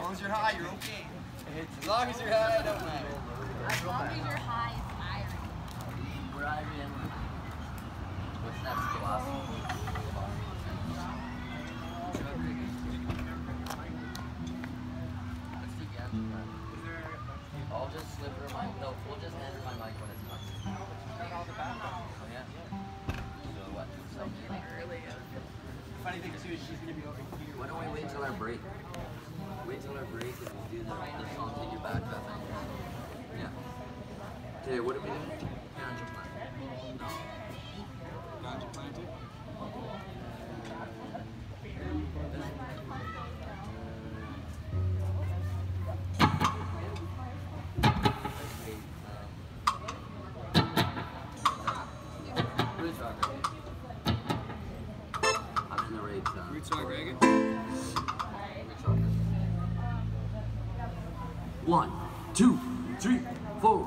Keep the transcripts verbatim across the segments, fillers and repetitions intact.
long as you're high, you're okay. As long as you're high, it don't matter. As long as you're high, it's iron. We're iron. What's next, Glass? Let's do again. I'll just slip her my no, we'll just hand her my mic when it's time. Yeah. So what? So Really good. Funny thing too is she's gonna be over here. why don't we wait till our break? Wait till our break and we'll do the, the song Take Your Back Up. Yeah. Okay, what are we doing? Ganja plant. No. Ganja planted. Roots rock reggae. I'm in the raid zone. Roots rock reggae. Roots rock reggae. One, two, three, four.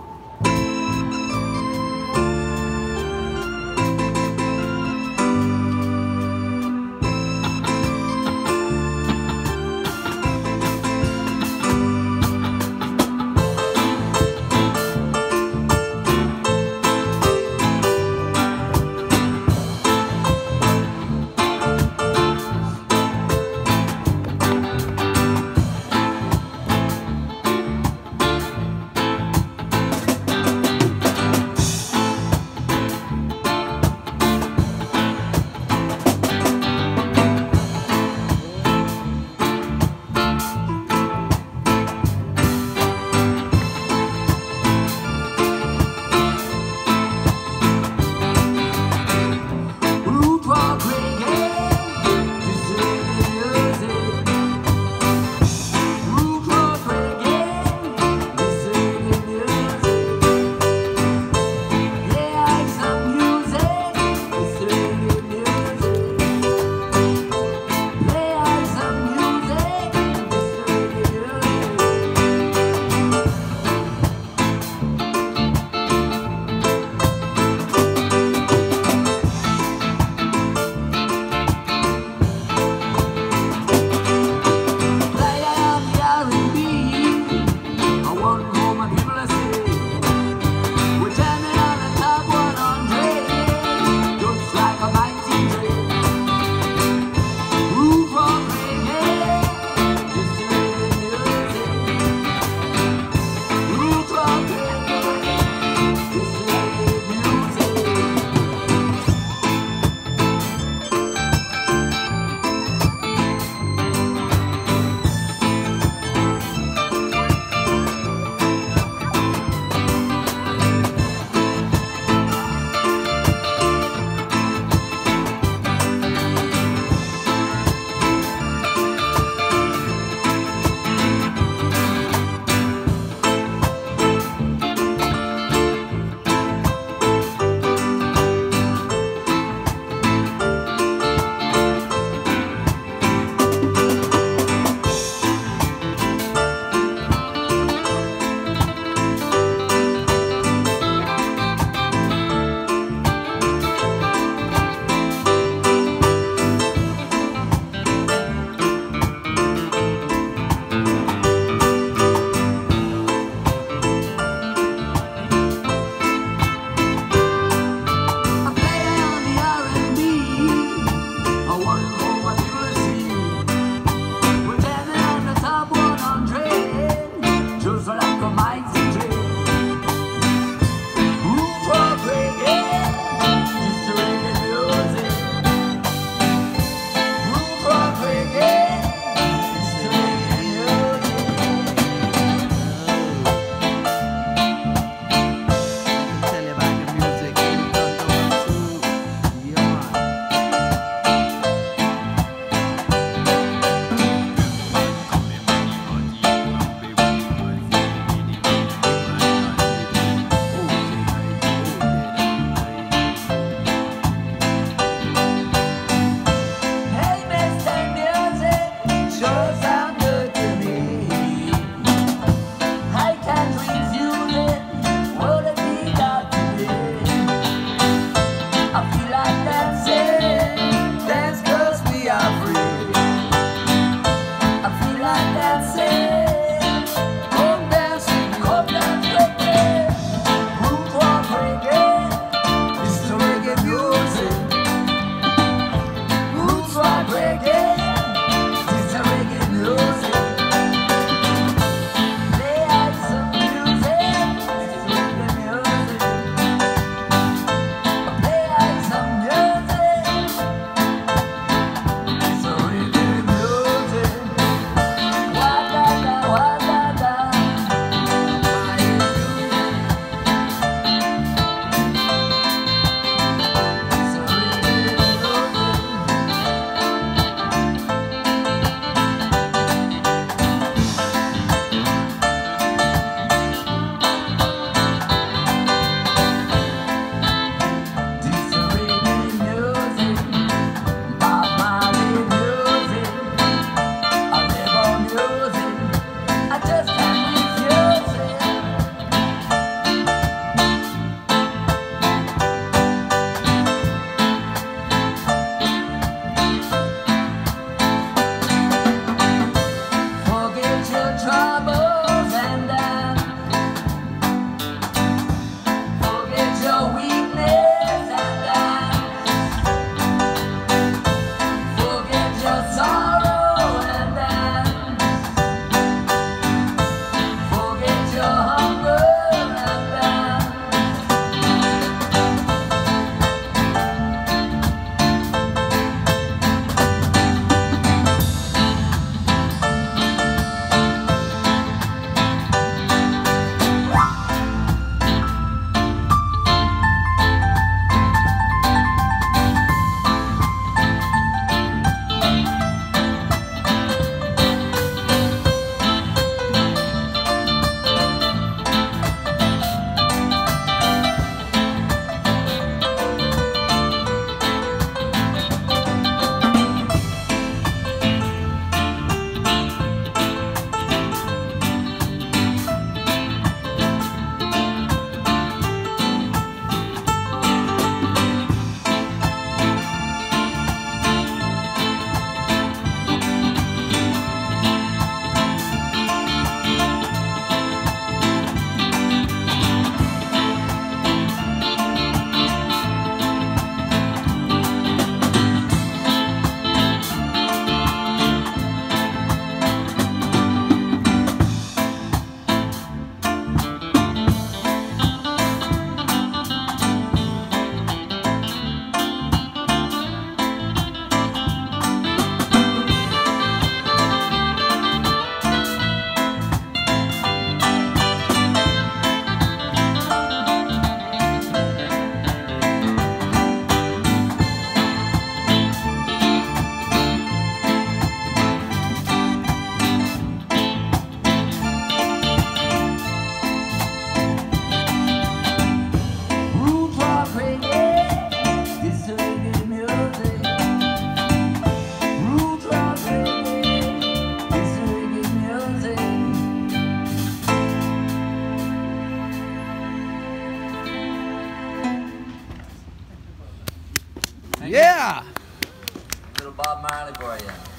Yeah. Little Bob Marley for you.